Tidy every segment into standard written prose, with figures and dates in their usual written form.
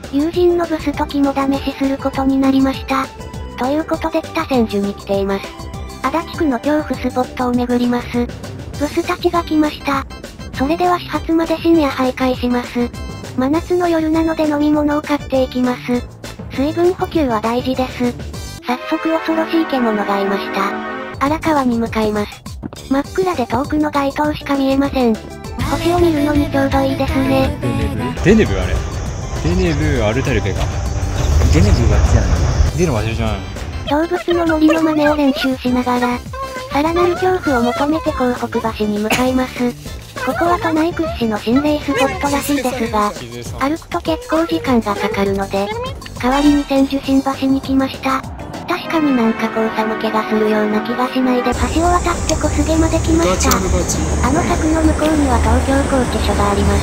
友人のブスと肝試しすることになりました。ということで北千住に来ています。足立区の恐怖スポットを巡ります。ブスたちが来ました。それでは始発まで深夜徘徊します。真夏の夜なので飲み物を買っていきます。水分補給は大事です。早速恐ろしい獣がいました。荒川に向かいます。真っ暗で遠くの街灯しか見えません。星を見るのにちょうどいいですね。 デネブあれ。デネブアルタルペか。デネブが強いな。デの場所じゃん。 動物の森の真似を練習しながら、さらなる恐怖を求めて港北橋に向かいます。ここは都内屈指の心霊スポットらしいですが、歩くと結構時間がかかるので、代わりに千住新橋に来ました。確かになんかこう寒気がするような気がしないで橋を渡って小菅まで来ました。あの柵の向こうには東京拘置所があります。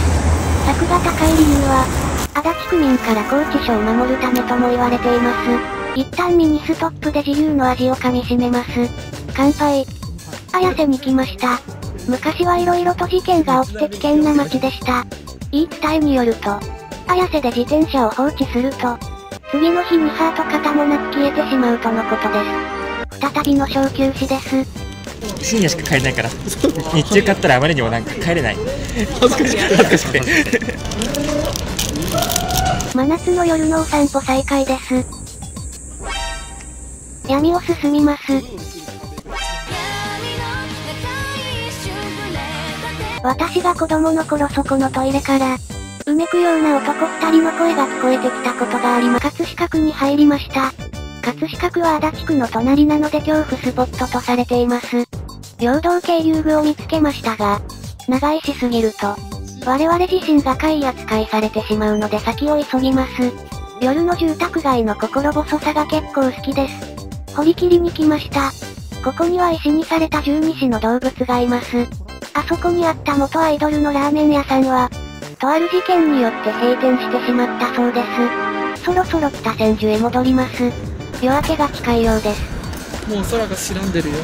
柵が高い理由は、足立区民から拘置所を守るためとも言われています。一旦ミニストップで自由の味を噛み締めます。乾杯。綾瀬に来ました。昔は色々と事件が起きて危険な街でした。言い伝えによると、綾瀬で自転車を放置すると、次の日に歯と肩もなく消えてしまうとのことです。再びの小休止です。 深夜しか帰れないから。日中買ったらあまりにもなんか帰れない。恥ずかしくて。 真夏の夜のお散歩再開です。闇を進みます。私が子供の頃そこのトイレから、うめくような男2人の声が聞こえてきたことがあり葛飾区に入りました。葛飾区は足立区の隣なので恐怖スポットとされています。平等系遊具を見つけましたが、長居しすぎると、我々自身が怪扱いされてしまうので先を急ぎます。夜の住宅街の心細さが結構好きです。堀切に来ました。ここには石にされた12種の動物がいます。あそこにあった元アイドルのラーメン屋さんは、とある事件によって閉店してしまったそうです。そろそろ北千住へ戻ります。夜明けが近いようです。 もう空が白んでるよ。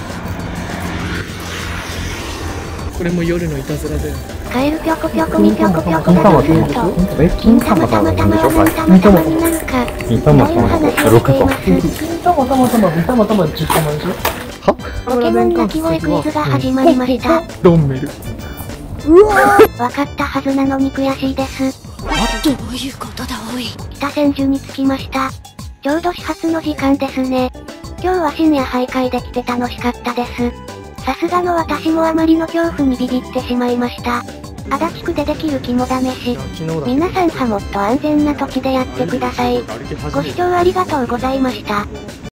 これも夜のいたずらだよ。 カエルぴょこぴょこみぴょこぴょこだとすると、金玉たまたまは金玉たまになるか、という話をしています。 金玉たまたま、みたまたま10玉でしょ。は？ ポケモン鳴き声クイズが始まりました。 ドンメル。 わかったはずなのに悔しいです。 どういうことだおい。 北千住に着きました。ちょうど始発の時間ですね。今日は深夜徘徊できて楽しかったです。さすがの私もあまりの恐怖にビビってしまいました。足立区でできる肝試し。皆さんはもっと安全な土地でやってください。ご視聴ありがとうございました。